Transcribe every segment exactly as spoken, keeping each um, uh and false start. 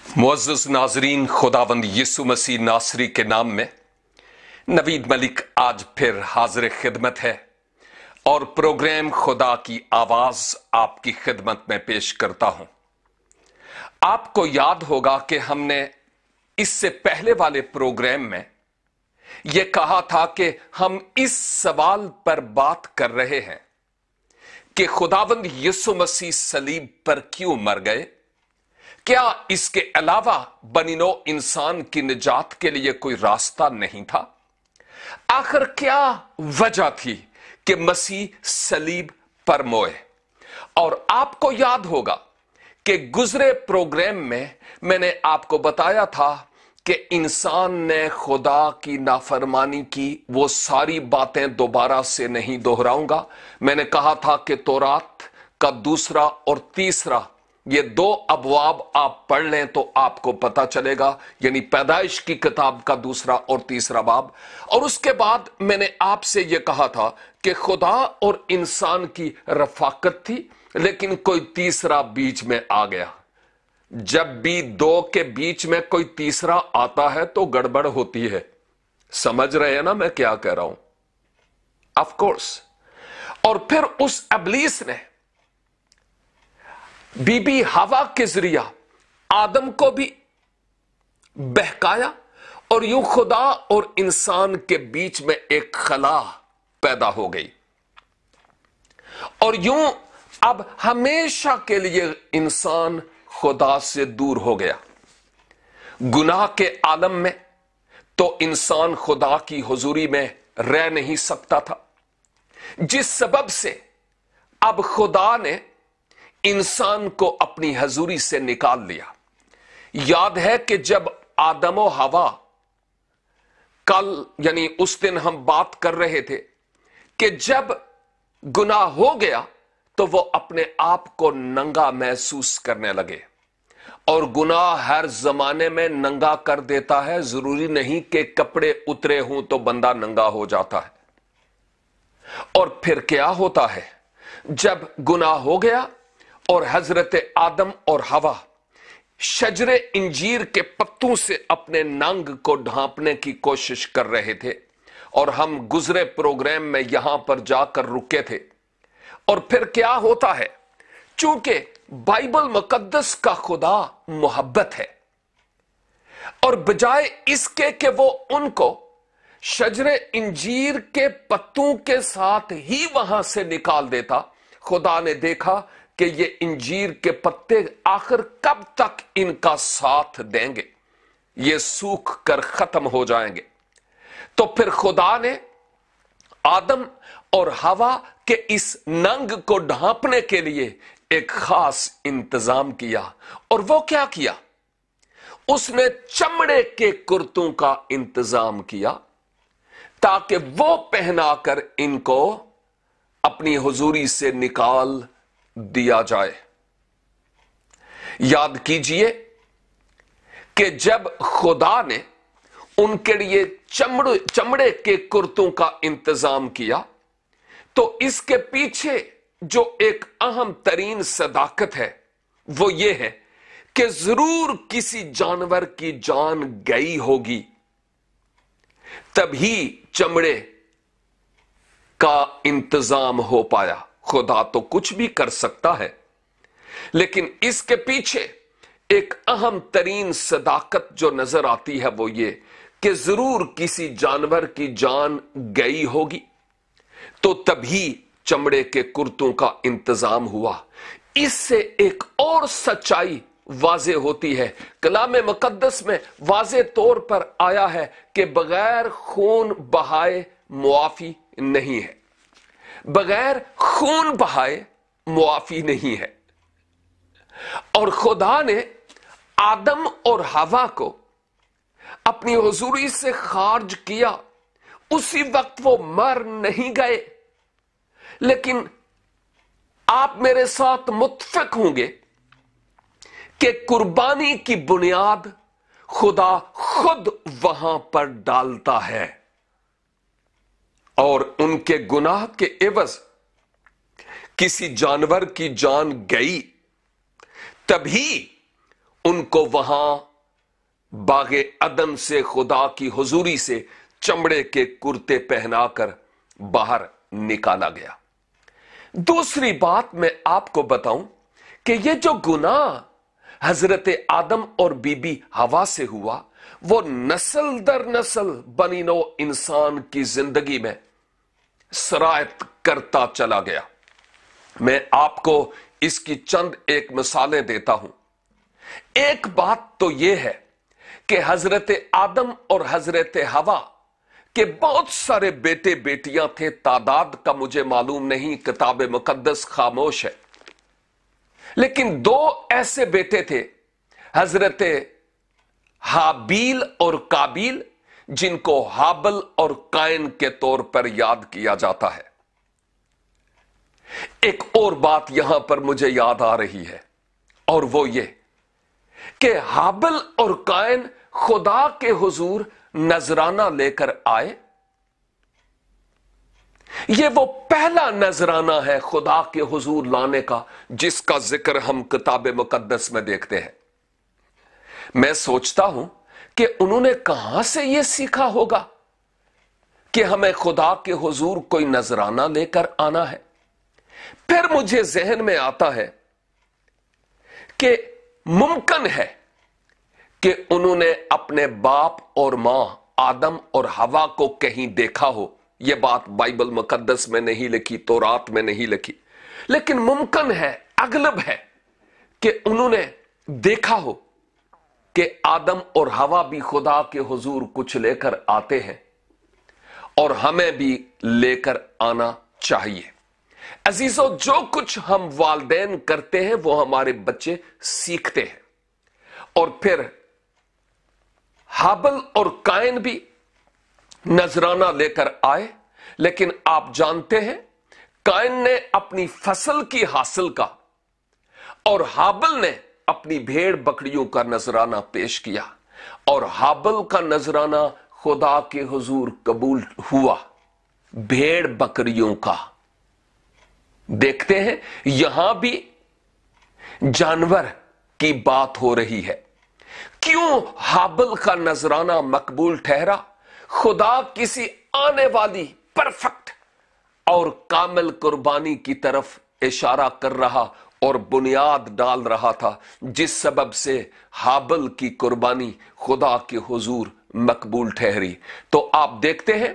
मुअज़्ज़ज़ नाज़रीन, खुदावंद यीशु मसीह नासरी के नाम में नवीद मलिक आज फिर हाजिर खिदमत है और प्रोग्राम खुदा की आवाज आपकी खिदमत में पेश करता हूं। आपको याद होगा कि हमने इससे पहले वाले प्रोग्राम में यह कहा था कि हम इस सवाल पर बात कर रहे हैं कि खुदावंद यीशु मसीह सलीब पर क्यों मर गए। क्या इसके अलावा बनिनो इंसान की निजात के लिए कोई रास्ता नहीं था? आखिर क्या वजह थी कि मसीह सलीब पर मोए? और आपको याद होगा कि गुजरे प्रोग्राम में मैंने आपको बताया था कि इंसान ने खुदा की नाफरमानी की। वो सारी बातें दोबारा से नहीं दोहराऊंगा। मैंने कहा था कि तौरात का दूसरा और तीसरा ये दो अबवाब आप पढ़ लें तो आपको पता चलेगा, यानी पैदाइश की किताब का दूसरा और तीसरा बाब। और उसके बाद मैंने आपसे यह कहा था कि खुदा और इंसान की रफाकत थी, लेकिन कोई तीसरा बीच में आ गया। जब भी दो के बीच में कोई तीसरा आता है तो गड़बड़ होती है। समझ रहे हैं ना मैं क्या कह रहा हूं? Of course. और फिर उस इब्लीस ने बीबी हवा के जरिया आदम को भी बहकाया और यूं खुदा और इंसान के बीच में एक खला पैदा हो गई और यूं अब हमेशा के लिए इंसान खुदा से दूर हो गया। गुनाह के आलम में तो इंसान खुदा की हुजूरी में रह नहीं सकता था, जिस सबब से अब खुदा ने इंसान को अपनी हजूरी से निकाल लिया। याद है कि जब आदम और हवा, कल यानी उस दिन हम बात कर रहे थे कि जब गुनाह हो गया तो वो अपने आप को नंगा महसूस करने लगे। और गुनाह हर जमाने में नंगा कर देता है। जरूरी नहीं कि कपड़े उतरे हों तो बंदा नंगा हो जाता है। और फिर क्या होता है, जब गुनाह हो गया और हजरत आदम और हवा शजरे इंजीर के पत्तों से अपने नंग को ढांपने की कोशिश कर रहे थे, और हम गुजरे प्रोग्राम में यहां पर जाकर रुके थे। और फिर क्या होता है, चूंकि बाइबल मुकद्दस का खुदा मोहब्बत है, और बजाय इसके कि वो उनको शजरे इंजीर के पत्तों के साथ ही वहां से निकाल देता, खुदा ने देखा कि ये इंजीर के पत्ते आखिर कब तक इनका साथ देंगे, ये सूख कर खत्म हो जाएंगे। तो फिर खुदा ने आदम और हवा के इस नंग को ढांपने के लिए एक खास इंतजाम किया। और वो क्या किया, उसने चमड़े के कुर्तों का इंतजाम किया ताकि वो पहनाकर इनको अपनी हुजूरी से निकाल दिया जाए। याद कीजिए कि जब खुदा ने उनके लिए चमड़े चमड़े के कुर्तों का इंतजाम किया तो इसके पीछे जो एक अहम तरीन सदाकत है वो ये है कि जरूर किसी जानवर की जान गई होगी, तभी चमड़े का इंतजाम हो पाया। खुदा तो कुछ भी कर सकता है, लेकिन इसके पीछे एक अहम तरीन सदाकत जो नजर आती है वो ये कि जरूर किसी जानवर की जान गई होगी, तो तभी चमड़े के कुर्तों का इंतजाम हुआ। इससे एक और सच्चाई वाजे होती है। कलाम मुकद्दस में वाजे तौर पर आया है कि बगैर खून बहाए मुआफी नहीं है। बगैर खून बहाए मुआफी नहीं है। और खुदा ने आदम और हवा को अपनी हुजूरी से खारिज किया। उसी वक्त वो मर नहीं गए, लेकिन आप मेरे साथ मुत्फिक होंगे कि कुर्बानी की बुनियाद खुदा खुद वहां पर डालता है, और उनके गुनाह के एवज किसी जानवर की जान गई, तभी उनको वहां बागे अदन से खुदा की हुजूरी से चमड़े के कुर्ते पहनाकर बाहर निकाला गया। दूसरी बात मैं आपको बताऊं कि ये जो गुनाह हजरत आदम और बीबी हवा से हुआ, वो नस्ल दर नस्ल बनी नो इंसान की जिंदगी में सरायत करता चला गया। मैं आपको इसकी चंद एक मिसालें देता हूं। एक बात तो यह है कि हजरत आदम और हजरत हवा के बहुत सारे बेटे बेटियां थे, तादाद का मुझे मालूम नहीं, किताब मुकद्दस खामोश है। लेकिन दो ऐसे बेटे थे, हजरत हाबील और काबील, जिनको हाबल और कायन के तौर पर याद किया जाता है। एक और बात यहां पर मुझे याद आ रही है, और वो ये कि हाबल और कायन खुदा के हुजूर नजराना लेकर आए। ये वो पहला नजराना है खुदा के हुजूर लाने का जिसका जिक्र हम किताब मुकद्दस में देखते हैं। मैं सोचता हूं कि उन्होंने कहां से यह सीखा होगा कि हमें खुदा के हुजूर कोई नजराना लेकर आना है। फिर मुझे जहन में आता है कि मुमकिन है कि उन्होंने अपने बाप और मां आदम और हवा को कहीं देखा हो। यह बात बाइबल मुकद्दस में नहीं लिखी, तौरात में नहीं लिखी, लेकिन मुमकिन है, अगलब है कि उन्होंने देखा हो कि आदम और हवा भी खुदा के हुजूर कुछ लेकर आते हैं और हमें भी लेकर आना चाहिए। अजीजों, जो कुछ हम वालिदैन करते हैं वो हमारे बच्चे सीखते हैं। और फिर हाबल और कायन भी नजराना लेकर आए, लेकिन आप जानते हैं कायन ने अपनी फसल की हासिल का और हाबल ने अपनी भेड़ बकरियों का नजराना पेश किया, और हाबल का नजराना खुदा के हुजूर कबूल हुआ भेड़ बकरियों का। देखते हैं यहां भी जानवर की बात हो रही है। क्यों हाबल का नजराना मकबूल ठहरा? खुदा किसी आने वाली परफेक्ट और कामिल कुर्बानी की तरफ इशारा कर रहा और बुनियाद डाल रहा था, जिस सबब से हाबल की कुर्बानी खुदा के हुजूर मकबूल ठहरी। तो आप देखते हैं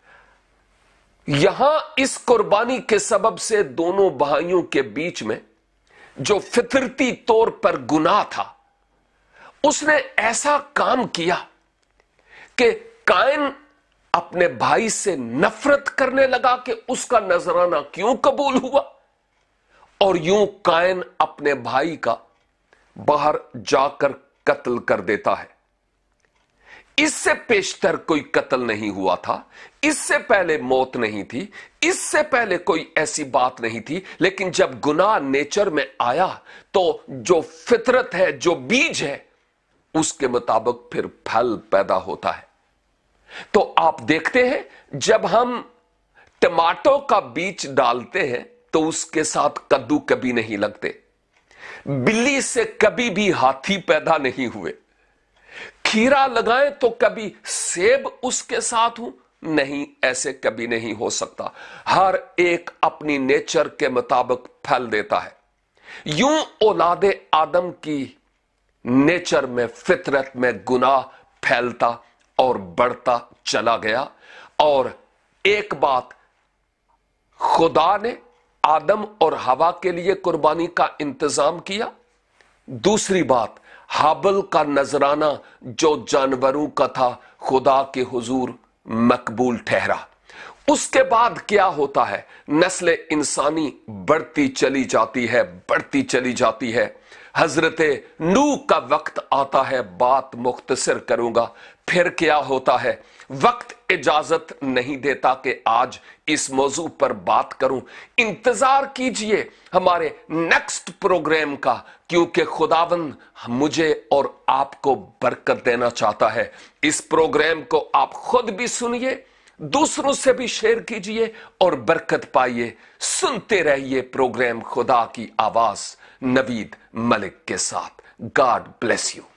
यहां इस कुर्बानी के सबब से दोनों भाइयों के बीच में जो फितरती तौर पर गुनाह था, उसने ऐसा काम किया कि कायन अपने भाई से नफरत करने लगा कि उसका नजराना क्यों कबूल हुआ, और यूं कायन अपने भाई का बाहर जाकर कत्ल कर देता है। इससे पेशतर कोई कत्ल नहीं हुआ था, इससे पहले मौत नहीं थी, इससे पहले कोई ऐसी बात नहीं थी। लेकिन जब गुनाह नेचर में आया तो जो फितरत है, जो बीज है, उसके मुताबिक फिर फल पैदा होता है। तो आप देखते हैं जब हम टमाटो का बीज डालते हैं तो उसके साथ कद्दू कभी नहीं लगते, बिल्ली से कभी भी हाथी पैदा नहीं हुए, खीरा लगाएं तो कभी सेब उसके साथ हो नहीं, ऐसे कभी नहीं हो सकता। हर एक अपनी नेचर के मुताबिक फल देता है। यूं औलादे आदम की नेचर में, फितरत में गुनाह फैलता और बढ़ता चला गया। और एक बात, खुदा ने आदम और हवा के लिए कुर्बानी का इंतजाम किया। दूसरी बात, हाबल का नजराना जो जानवरों का था खुदा के हुजूर मकबूल ठहरा। उसके बाद क्या होता है? नस्ल इंसानी बढ़ती चली जाती है, बढ़ती चली जाती है। हजरत नूह का वक्त आता है, बात मुख्तसर करूंगा। फिर क्या होता है? वक्त इजाजत नहीं देता कि आज इस मौजू पर बात करूं। इंतजार कीजिए हमारे नेक्स्ट प्रोग्राम का, क्योंकि खुदावंद मुझे और आपको बरकत देना चाहता है। इस प्रोग्राम को आप खुद भी सुनिए, दूसरों से भी शेयर कीजिए और बरकत पाइए। सुनते रहिए प्रोग्राम खुदा की आवाज नवीद मलिक के साथ। God bless you.